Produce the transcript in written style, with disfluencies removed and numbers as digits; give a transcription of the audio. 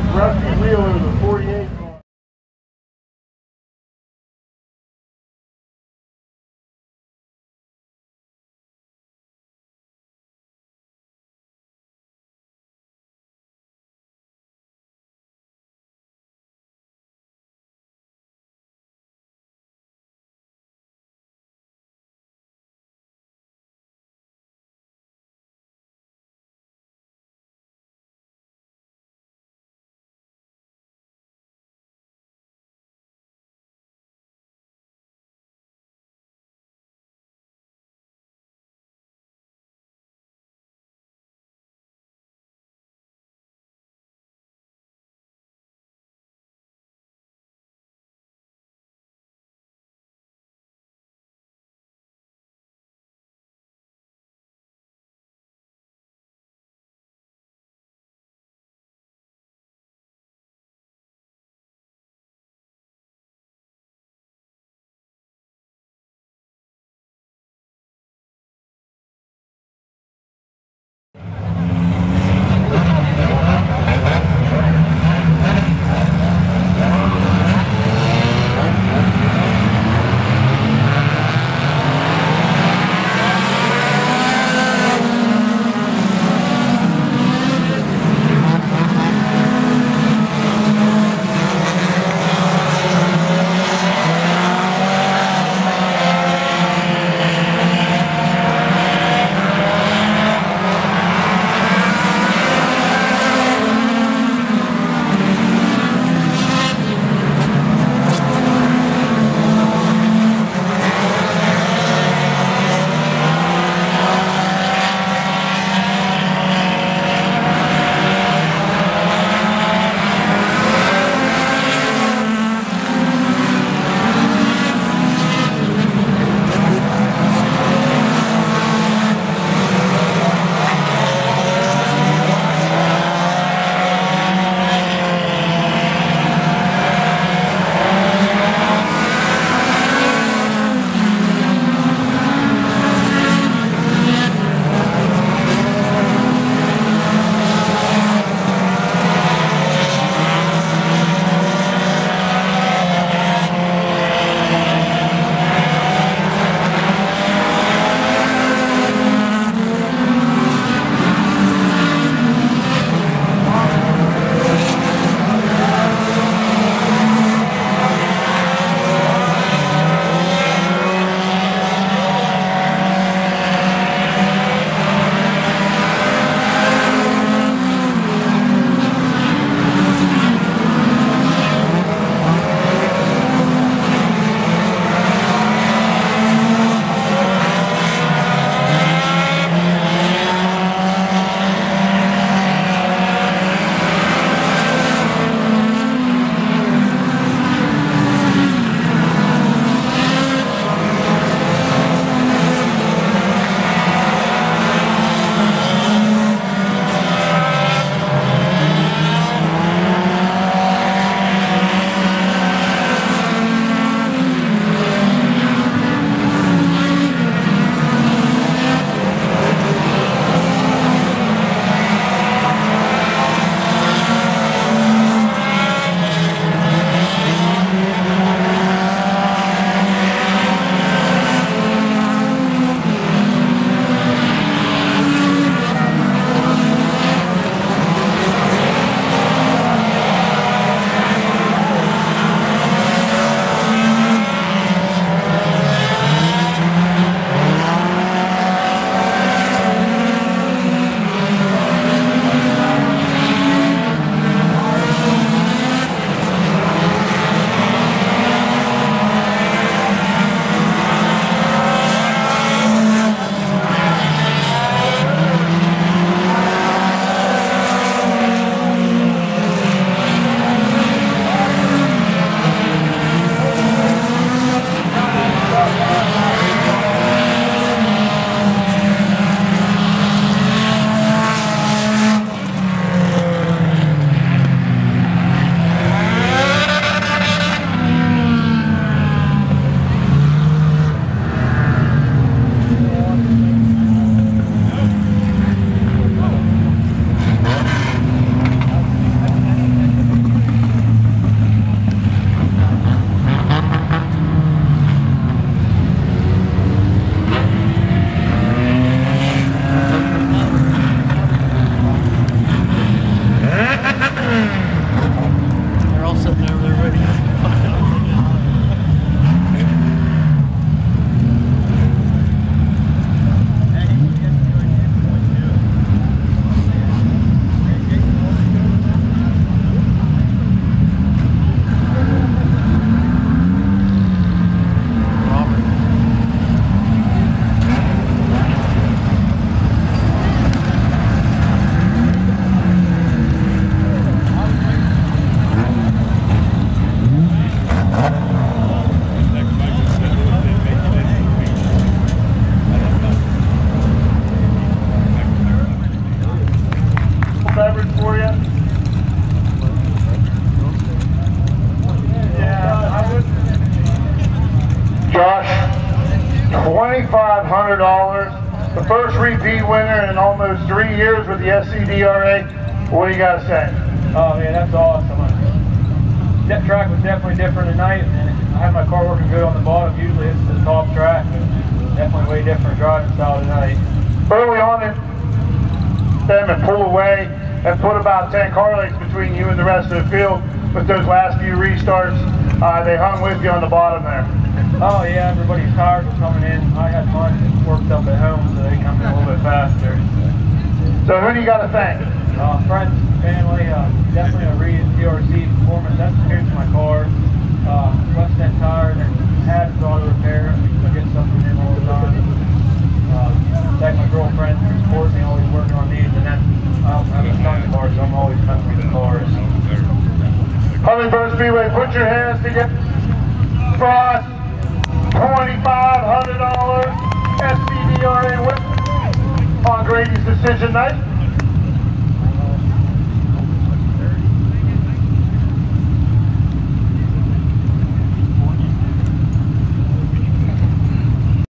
Rusty Wheeler, the 48. $2,500. The first repeat winner in almost 3 years with the SCDRA. What do you got to say? Oh man, that's awesome. That track was definitely different tonight, and I had my car working good on the bottom. Usually it's the top track, but definitely way different driving style tonight. Early on, them and pull away and put about 10 car lengths between you and the rest of the field. With those last few restarts, they hung with you on the bottom there. Oh yeah, everybody's tires were coming in. I had mine worked up at home, so they come in a little bit faster. So who do you got to thank? Friends, family, definitely a Reed PRC Performance. That's the case for my car. West End Tires and had his auto repair. I get stuff from him all the time. Thank my girlfriend for supporting me, always working on these, and then I also have a ton of cars, so I'm always coming with the cars. Hummingbird Speedway, put your hands together. Frost, $2,500 SCDRA win on Grady's decision night.